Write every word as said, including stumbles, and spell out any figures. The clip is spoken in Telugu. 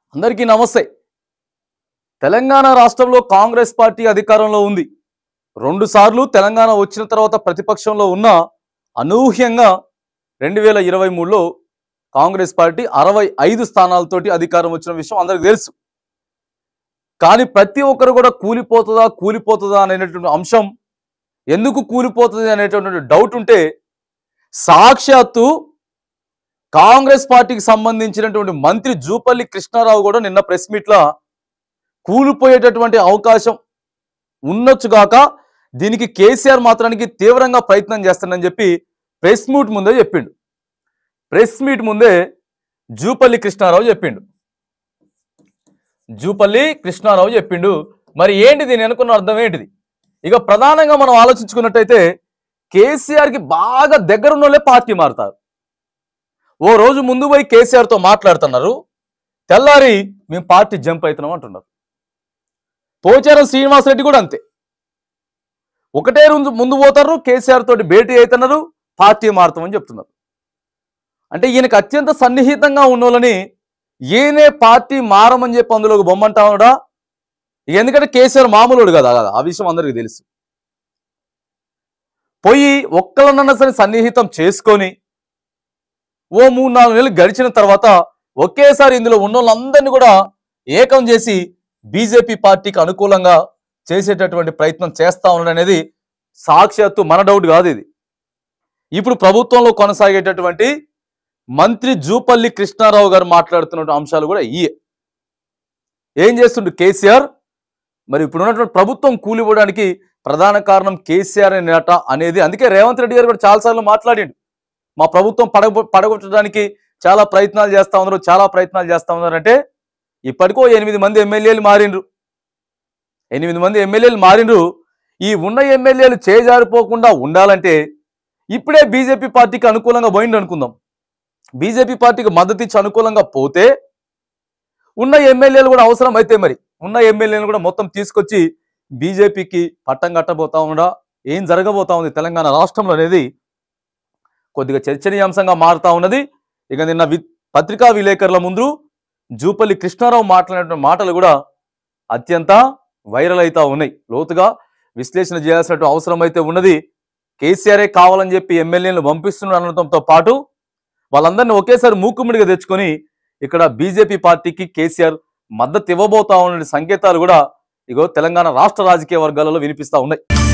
అందరికీ నమస్తే. తెలంగాణ రాష్ట్రంలో కాంగ్రెస్ పార్టీ అధికారంలో ఉంది. రెండు సార్లు తెలంగాణ వచ్చిన తర్వాత ప్రతిపక్షంలో ఉన్న అనూహ్యంగా రెండు వేల ఇరవై మూడులో కాంగ్రెస్ పార్టీ అరవై ఐదు స్థానాలతోటి అధికారం వచ్చిన విషయం అందరికీ తెలుసు. కానీ ప్రతి ఒక్కరు కూడా కూలిపోతుందా కూలిపోతుందా అనేటువంటి అంశం, ఎందుకు కూలిపోతుంది అనేటువంటి డౌట్ ఉంటే సాక్షాత్తు కాంగ్రెస్ పార్టీకి సంబంధించినటువంటి మంత్రి జూపల్లి కృష్ణారావు కూడా నిన్న ప్రెస్ మీట్లో కూలిపోయేటటువంటి అవకాశం ఉండొచ్చుగాక, దీనికి కేసీఆర్ మాత్రానికి తీవ్రంగా ప్రయత్నం చేస్తానని చెప్పి ప్రెస్ మీట్ ముందే చెప్పిండు. ప్రెస్ మీట్ ముందే జూపల్లి కృష్ణారావు చెప్పిండు జూపల్లి కృష్ణారావు చెప్పిండు మరి ఏంటి దీని అనుకున్న అర్థం ఏంటిది? ఇక ప్రధానంగా మనం ఆలోచించుకున్నట్టయితే కేసీఆర్కి బాగా దగ్గరున్నోళ్ళే పార్టీ మారుతారు. ఓ రోజు ముందు పోయి కేసీఆర్తో మాట్లాడుతున్నారు, తెల్లారి మేము పార్టీ జంప్ అవుతున్నాం అంటున్నారు. పోచారం శ్రీనివాసరెడ్డి కూడా అంతే, ఒకటే రోజు ముందు పోతారు, కేసీఆర్ తోటి భేటీ అవుతున్నారు, పార్టీ మారుతామని చెప్తున్నారు. అంటే ఈయనకు అత్యంత సన్నిహితంగా ఉన్నోళ్ళని ఈయనే పార్టీ మారమని చెప్పి అందులోకి బొమ్మంటా ఉన్నాడా? ఎందుకంటే కేసీఆర్ మామూలుడు కదా, ఆ విషయం అందరికీ తెలుసు. పోయి ఒక్కలన్నా సరే సన్నిహితం చేసుకొని ఓ మూడు నాలుగు నెలలు గడిచిన తర్వాత ఒకేసారి ఇందులో ఉన్న వాళ్ళందరినీ కూడా ఏకం చేసి బీజేపీ పార్టీకి అనుకూలంగా చేసేటటువంటి ప్రయత్నం చేస్తా ఉన్నాడు అనేది సాక్షాత్తు మన డౌట్ కాదు. ఇది ఇప్పుడు ప్రభుత్వంలో కొనసాగేటటువంటి మంత్రి జూపల్లి కృష్ణారావు గారు మాట్లాడుతున్న అంశాలు కూడా ఇయే. ఏం చేస్తుండు కేసీఆర్? మరి ఇప్పుడు ఉన్నటువంటి ప్రభుత్వం కూలిపోవడానికి ప్రధాన కారణం కేసీఆర్ అనేట అనేది, అందుకే రేవంత్ రెడ్డి గారు కూడా చాలాసార్లు మాట్లాడిండు, మా ప్రభుత్వం పడగ పడగొట్టడానికి చాలా ప్రయత్నాలు చేస్తా ఉన్నారు చాలా ప్రయత్నాలు చేస్తా ఉన్నారంటే ఇప్పటికో ఎనిమిది మంది ఎమ్మెల్యేలు మారిండ్రు ఎనిమిది మంది ఎమ్మెల్యేలు మారిండ్రు ఈ ఉన్న ఎమ్మెల్యేలు చేజారిపోకుండా ఉండాలంటే ఇప్పుడే బీజేపీ పార్టీకి అనుకూలంగా పోయిండు అనుకుందాం. బీజేపీ పార్టీకి మద్దతు ఇచ్చి అనుకూలంగా పోతే ఉన్న ఎమ్మెల్యేలు కూడా అవసరం అయితే మరి ఉన్న ఎమ్మెల్యేలు కూడా మొత్తం తీసుకొచ్చి బీజేపీకి పట్టం కట్టబోతా ఉండా ఏం జరగబోతా ఉంది తెలంగాణ రాష్ట్రంలో అనేది కొద్దిగా చర్చనీయాంశంగా మారుతా ఉన్నది. ఇక నిన్న వి పత్రికా విలేకరుల ముందు జూపల్లి కృష్ణారావు మాట్లాడిన మాటలు కూడా అత్యంత వైరల్ అవుతా ఉన్నాయి. లోతుగా విశ్లేషణ చేయాల్సిన అవసరం అయితే ఉన్నది. కేసీఆరే కావాలని చెప్పి ఎమ్మెల్యేలను పంపిస్తున్నారు అనడంతో పాటు వాళ్ళందరినీ ఒకేసారి మూకుమ్మడిగా తెచ్చుకొని ఇక్కడ బీజేపీ పార్టీకి కేసీఆర్ మద్దతు ఇవ్వబోతా ఉన్న సంకేతాలు కూడా ఇగో తెలంగాణ రాష్ట్ర రాజకీయ వర్గాలలో వినిపిస్తా ఉన్నాయి.